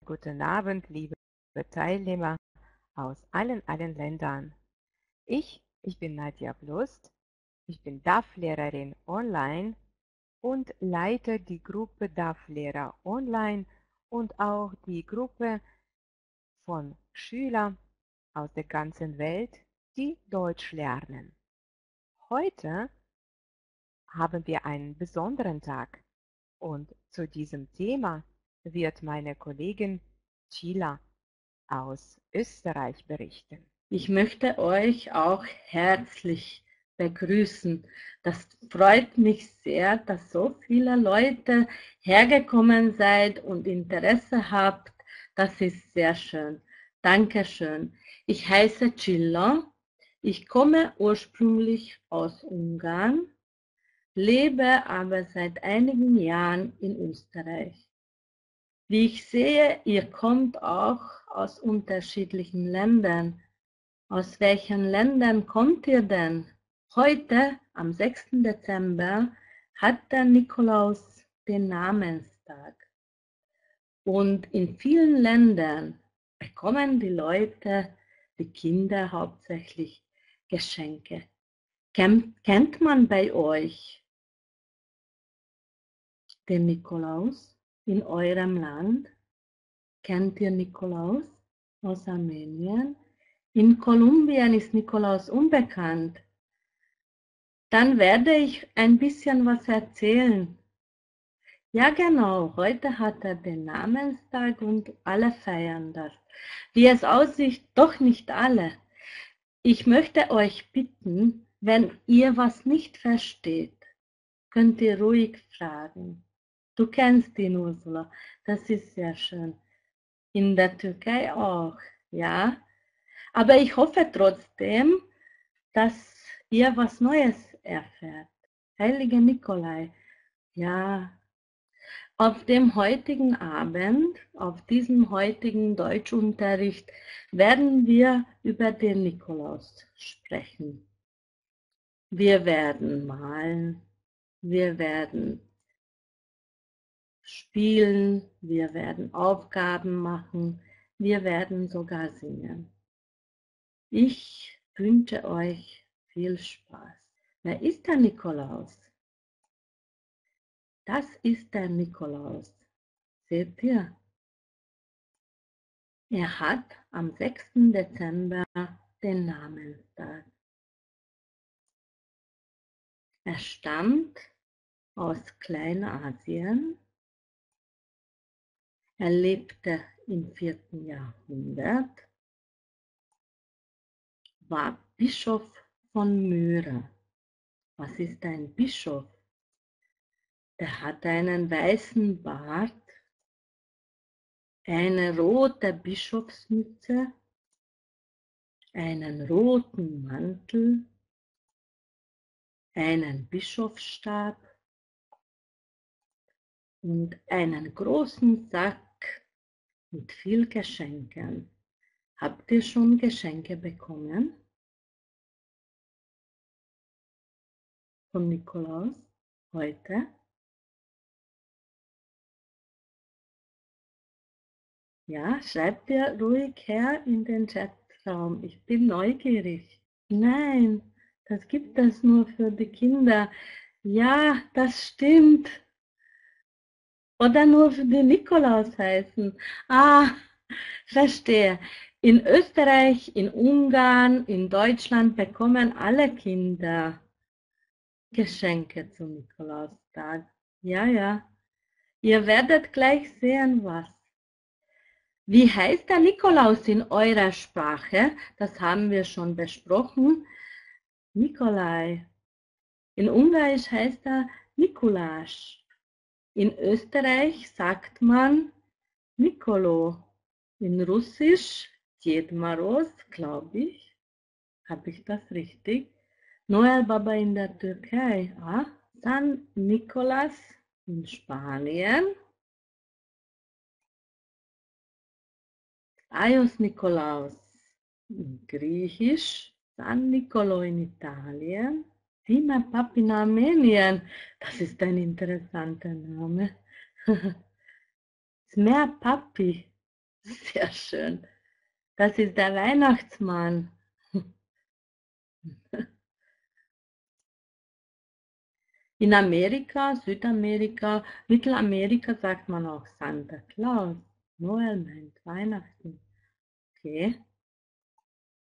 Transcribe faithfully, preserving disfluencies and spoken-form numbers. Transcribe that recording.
guten Abend, liebe Teilnehmer aus allen, allen Ländern. Ich, ich bin Nadja Blust, ich bin D A F-Lehrerin online und leite die Gruppe D A F-Lehrer online und auch die Gruppe von Schülern aus der ganzen Welt, die Deutsch lernen. Heute haben wir einen besonderen Tag und zu diesem Thema wird meine Kollegin Cila aus Österreich berichten. Ich möchte euch auch herzlich begrüßen. Das freut mich sehr, dass so viele Leute hergekommen seid und Interesse habt. Das ist sehr schön. Dankeschön. Ich heiße Cilla. Ich komme ursprünglich aus Ungarn, lebe aber seit einigen Jahren in Österreich. Wie ich sehe, ihr kommt auch aus unterschiedlichen Ländern. Aus welchen Ländern kommt ihr denn? Heute, am sechsten Dezember, hat der Nikolaus den Namenstag. Und in vielen Ländern bekommen die Leute, die Kinder hauptsächlich, Geschenke. Kennt, kennt man bei euch den Nikolaus in eurem Land? Kennt ihr Nikolaus aus Armenien? In Kolumbien ist Nikolaus unbekannt. Dann werde ich ein bisschen was erzählen. Ja, genau, heute hat er den Namenstag und alle feiern das. Wie es aussieht, doch nicht alle. Ich möchte euch bitten, wenn ihr was nicht versteht, könnt ihr ruhig fragen. Du kennst ihn, Ursula, das ist sehr schön. In der Türkei auch, ja. Aber ich hoffe trotzdem, dass ihr was Neues erfährt. Heilige Nikolai, ja, auf dem heutigen Abend, auf diesem heutigen Deutschunterricht, werden wir über den Nikolaus sprechen. Wir werden malen, wir werden spielen, wir werden Aufgaben machen, wir werden sogar singen. Ich wünsche euch viel Spaß. Wer ist der Nikolaus? Das ist der Nikolaus. Seht ihr? Er hat am sechsten Dezember den Namenstag. Er stammt aus Kleinasien. Er lebte im vierten Jahrhundert, war Bischof von Myra. Was ist ein Bischof? Der hat einen weißen Bart, eine rote Bischofsmütze, einen roten Mantel, einen Bischofsstab und einen großen Sack mit viel Geschenken. Habt ihr schon Geschenke bekommen von Nikolaus heute? Ja, schreibt ihr ruhig her in den Chatraum. Ich bin neugierig. Nein, das gibt es nur für die Kinder. Ja, das stimmt. Oder nur für die Nikolaus heißen. Ah, verstehe. In Österreich, in Ungarn, in Deutschland bekommen alle Kinder Geschenke zum Nikolaustag. Ja, ja. Ihr werdet gleich sehen, was. Wie heißt der Nikolaus in eurer Sprache? Das haben wir schon besprochen. Nikolai. In Ungarisch heißt er Mikulás. In Österreich sagt man Nikolo. In Russisch Ded Moroz, glaube ich. Habe ich das richtig? Noel Baba in der Türkei. Ah, San Nicolas in Spanien. Aios Nikolaus in Griechisch. San Nicolo in Italien. Sima Papi in Armenien. Das ist ein interessanter Name. Smea Papi Sehr schön. Das ist der Weihnachtsmann. In Amerika, Südamerika, Mittelamerika sagt man auch Santa Claus. Noel meint Weihnachten. Okay.